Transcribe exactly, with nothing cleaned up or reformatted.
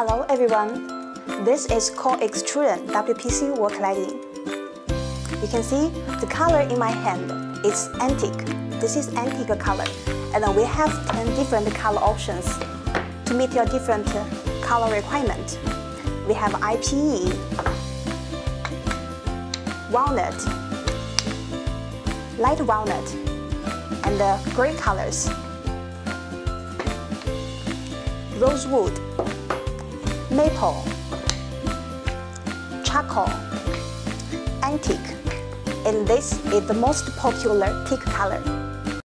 Hello everyone, this is co-extruded W P C wall cladding. You can see the color in my hand is antique. This is antique color, and we have ten different color options to meet your different color requirement. We have I P E, walnut, light walnut, and the gray colors, rosewood, maple, charcoal, antique, and this is the most popular teak color.